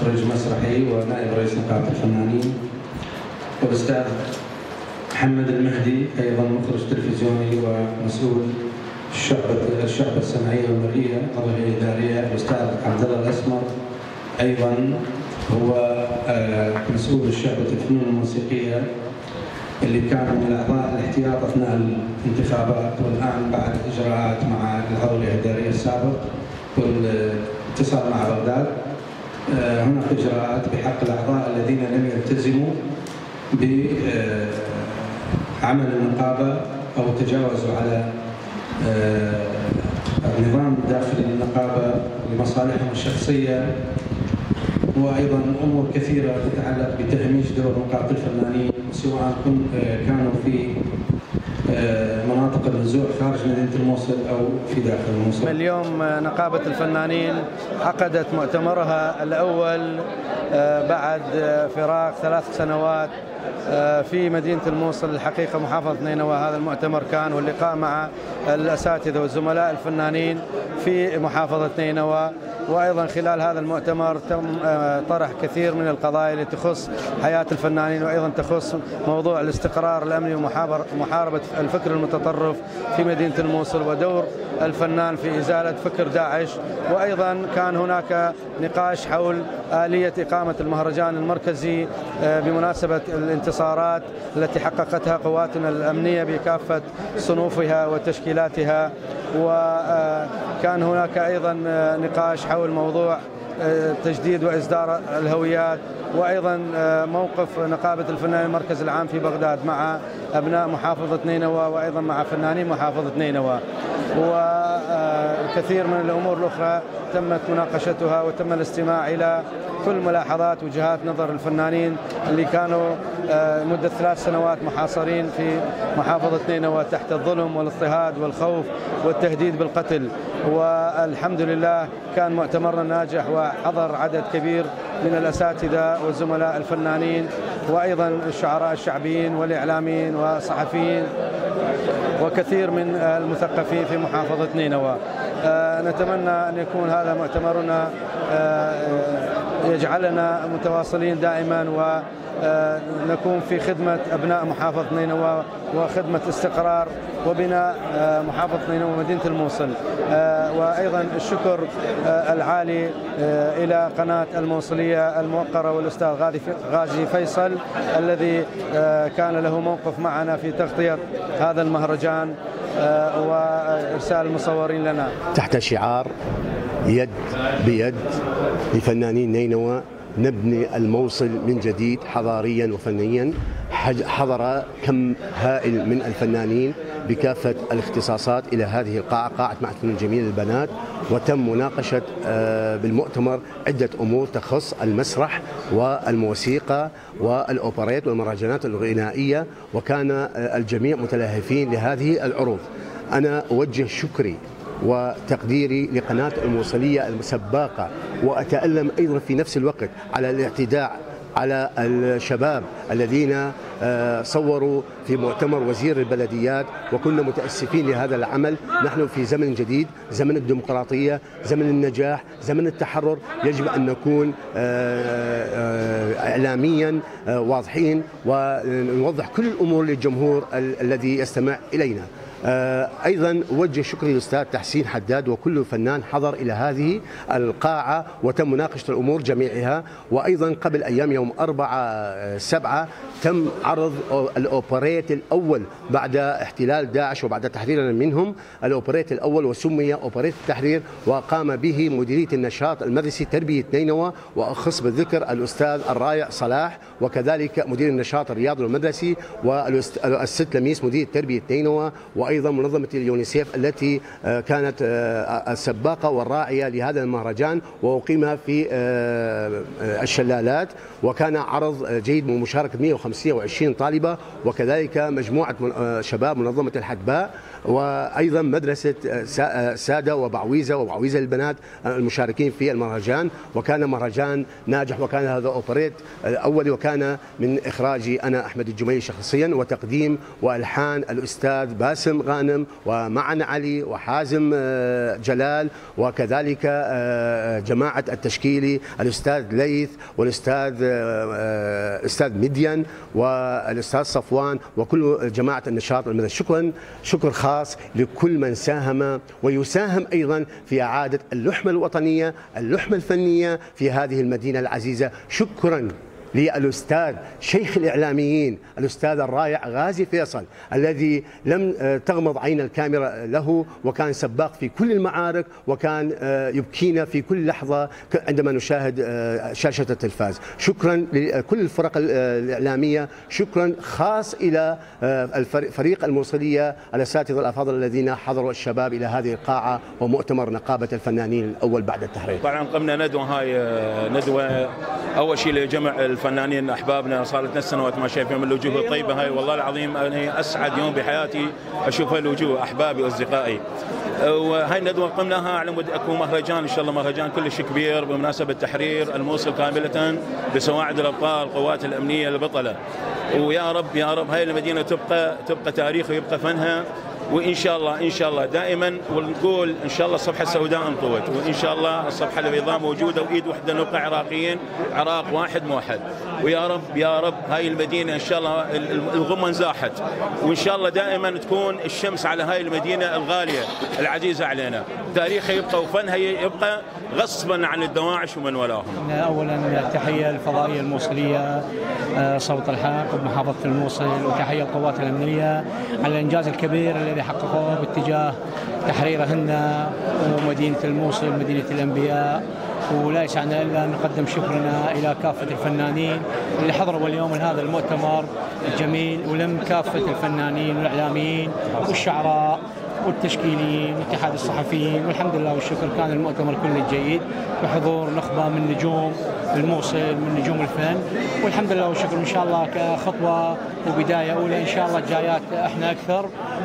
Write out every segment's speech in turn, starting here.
مخرج مسرحي ونائب رئيس نقابة الفنانين، والأستاذ محمد المهدي أيضا مخرج تلفزيوني ومسؤول الشعبة السمعية والمرئية عضو الإدارية. الأستاذ عبد الله الأسمر أيضا هو مسؤول شعبة الفنون الموسيقية اللي كان من أعضاء الاحتياط أثناء الانتخابات، والآن بعد إجراءات مع العضو الإداري السابق والاتصال مع بغداد هناك إجراءات بحق الأعضاء الذين لم يلتزموا بعمل النقابة أو تجاوزوا على النظام داخل النقابة لمصالحهم الشخصية، وأيضا أمور كثيرة تتعلق بتهميش دور نقابة الفنانين سواء كانوا في مناطق النزوع خارج مدينة الموصل أو في داخل الموصل. اليوم نقابة الفنانين عقدت مؤتمرها الأول بعد فراغ 3 سنوات في مدينة الموصل الحقيقة محافظة نينوى. هذا المؤتمر كان واللقاء مع الأساتذة والزملاء الفنانين في محافظة نينوى، وأيضا خلال هذا المؤتمر تم طرح كثير من القضايا التي تخص حياة الفنانين، وأيضا تخص موضوع الاستقرار الأمني ومحاربة الفكر المتطرف في مدينة الموصل ودور الفنان في إزالة فكر داعش. وأيضا كان هناك نقاش حول آلية إقامة المهرجان المركزي بمناسبة الانتصارات التي حققتها قواتنا الأمنية بكافة صنوفها وتشكيلاتها. وكان هناك أيضا نقاش حول موضوع تجديد وإصدار الهويات، وأيضا موقف نقابة الفنانين المركز العام في بغداد مع أبناء محافظة نينوى وأيضا مع فنانين محافظة نينوى، وكثير من الأمور الأخرى تمت مناقشتها وتم الاستماع إلى كل ملاحظات وجهات نظر الفنانين اللي كانوا مدة 3 سنوات محاصرين في محافظة نينوى تحت الظلم والاضطهاد والخوف والتهديد بالقتل. والحمد لله كان مؤتمرنا ناجح وحضر عدد كبير من الأساتذة والزملاء الفنانين وأيضا الشعراء الشعبيين والإعلاميين والصحفيين وكثير من المثقفين في محافظة نينوى. نتمنى أن يكون هذا مؤتمرنا يجعلنا متواصلين دائما ونكون في خدمة أبناء محافظة نينوى وخدمة استقرار وبناء محافظة نينوى ومدينة الموصل. وأيضا الشكر العالي إلى قناة الموصلية الموقرة والأستاذ غازي فيصل الذي كان له موقف معنا في تغطية هذا المهرجان وإرسال المصورين لنا. تحت شعار يد بيد لفنانين نينوى نبني الموصل من جديد حضاريا وفنيا. حضر كم هائل من الفنانين بكافة الاختصاصات إلى هذه القاعة، قاعة معهد الفنون الجميلة للبنات، وتم مناقشة بالمؤتمر عدة أمور تخص المسرح والموسيقى والأوبريت والمهرجانات الغنائية، وكان الجميع متلهفين لهذه العروض. أنا أوجه شكري وتقديري لقناة الموصلية المسباقة، وأتألم أيضا في نفس الوقت على الاعتداء على الشباب الذين صوروا في مؤتمر وزير البلديات، وكنا متأسفين لهذا العمل. نحن في زمن جديد، زمن الديمقراطية، زمن النجاح، زمن التحرر. يجب أن نكون إعلاميا واضحين ونوضح كل الأمور للجمهور الذي يستمع إلينا. أيضا أوجه شكري للأستاذ تحسين حداد وكل فنان حضر إلى هذه القاعة وتم مناقشة الأمور جميعها. وأيضا قبل أيام يوم 4/7 تم عرض الأوبريت الأول بعد احتلال داعش وبعد تحريرنا منهم، الأوبريت الأول وسمي أوبريت التحرير، وقام به مديرية النشاط المدرسي تربية نينوى، وأخص بالذكر الأستاذ الرائع صلاح، وكذلك مدير النشاط الرياضي والمدرسي والست لميس مدير تربية نينوى، وأيضا منظمة اليونيسيف التي كانت السباقة والراعية لهذا المهرجان، وأقيم في الشلالات، وكان عرض جيد بمشاركة 125 طالبة، وكذلك مجموعة شباب منظمة الحدباء، وأيضا مدرسة سادة وبعويزة للبنات المشاركين في المهرجان. وكان مهرجان ناجح، وكان هذا أوبريت أولي، وكان من إخراجي أنا أحمد الجميلي شخصيا، وتقديم وألحان الأستاذ باسم حسام غانم ومعن علي وحازم جلال، وكذلك جماعة التشكيلي الأستاذ ليث والأستاذ مدين والأستاذ صفوان وكل جماعة النشاط المدني. شكر خاص لكل من ساهم ويساهم أيضا في إعادة اللحمة الوطنية، اللحمة الفنية في هذه المدينة العزيزة. شكرا للأستاذ شيخ الإعلاميين الأستاذ الرائع غازي فيصل الذي لم تغمض عين الكاميرا له، وكان سباق في كل المعارك، وكان يبكينا في كل لحظة عندما نشاهد شاشة التلفاز. شكرا لكل الفرق الإعلامية، شكرا خاص إلى فريق الموصلية الأساتذة الأفاضل الذين حضروا الشباب إلى هذه القاعة ومؤتمر نقابة الفنانين الأول بعد التحرير. طبعا قمنا ندوة، هاي ندوة أول شيء لجمع الفنانين احبابنا، صارت لنا سنوات ما شايفهم الوجوه الطيبه هاي، والله العظيم انا اسعد يوم بحياتي اشوف الوجوه احبابي واصدقائي. وهاي الندوه قمناها على مود اكو مهرجان ان شاء الله، مهرجان كلش كبير بمناسبه تحرير الموصل كامله بسواعد الابطال القوات الامنيه البطله. ويا رب يا رب هاي المدينه تبقى تاريخ ويبقى فنها، وان شاء الله دائما، ونقول ان شاء الله الصفحه السوداء انطوت، وان شاء الله الصفحه البيضاء موجوده، وايد وحده نبقى عراقيين، عراق واحد موحد. ويا رب يا رب هاي المدينه ان شاء الله الغمه انزاحت، وان شاء الله دائما تكون الشمس على هاي المدينه الغاليه العزيزه علينا، تاريخها يبقى وفنها يبقى غصبا عن الدواعش ومن ولاهم. اولا تحيه الفضائيه الموصليه صوت الحق بمحافظه الموصل، وتحيه القوات الامنيه على الانجاز الكبير الذي حققوه باتجاه تحريرهن ومدينه الموصل مدينه الانبياء. ولا يسعنا الا ان نقدم شكرنا الى كافه الفنانين اللي حضروا اليوم هذا المؤتمر الجميل، ولم كافه الفنانين والاعلاميين والشعراء والتشكيليين واتحاد الصحفيين، والحمد لله والشكر كان المؤتمر كله جيد بحضور نخبه من نجوم الموصل من نجوم الفن، والحمد لله والشكر. ان شاء الله كخطوه وبدايه اولى ان شاء الله الجايات احنا اكثر،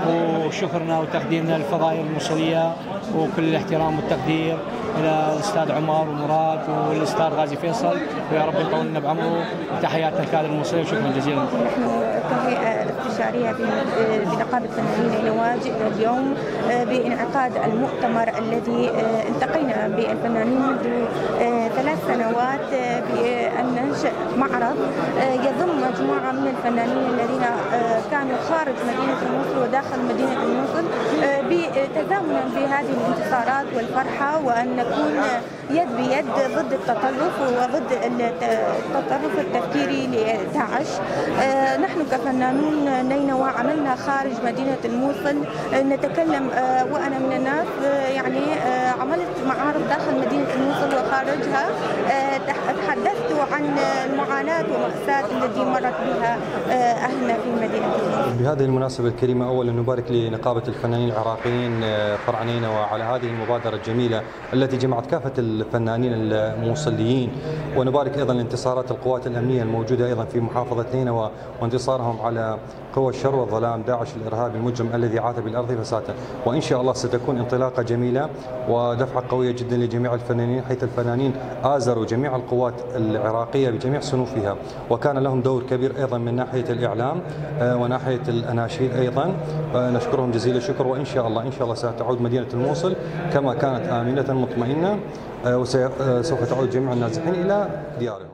وشكرنا وتقديمنا للفضائيه الموصليه وكل الاحترام والتقدير الى الاستاذ عمر ومراد والاستاذ غازي فيصل، ويا رب يطول لنا بعمره، وتحياتنا للكادر الموصليه وشكرا جزيلا. نحن كهيئه الاستشاريه بنقابه الفنانين نواجه اليوم بانعقاد المؤتمر الذي التقينا بالفنانين منذ 3 سنوات بأن ننشئ معرض يضم مجموعه من الفنانين الذين كانوا خارج مدينه الموصل وداخل مدينه الموصل، بتزامنا بهذه الانتصارات والفرحه، وان نكون يد بيد ضد التطرف وضد التطرف التفكيري لداعش. نحن كفنانون نينوى عملنا خارج مدينة الموصل، نتكلم وأنا من الناس يعني عملت معارض داخل مدينة الموصل وخارجها، تحدثت عن المعاناة والمأساة التي مرت بها أهلنا في مدينة الموصل. بهذه المناسبة الكريمة أولا نبارك لنقابة الفنانين العراقيين فرع نينوى على هذه المبادرة الجميلة التي جمعت كافة الفنانين الموصليين، ونبارك أيضا لانتصارات القوات الأمنية الموجودة أيضا في محافظة نينوى وانتصارهم على قوى الشر والظلام داعش الإرهابي المجرم الذي عاث بالأرض فسادا. وإن شاء الله ستكون انطلاقة جميلة ودفعة قوية جدا لجميع الفنانين، حيث الفنانين آزروا جميع القوات العراقية بجميع صنوفها، وكان لهم دور كبير أيضا من ناحية الإعلام وناحية الأناشيد أيضا. نشكرهم جزيل الشكر، وإن شاء الله ستعود مدينة الموصل كما كانت آمنة مطمئنة، وسوف تعود جميع النازحين إلى ديارهم.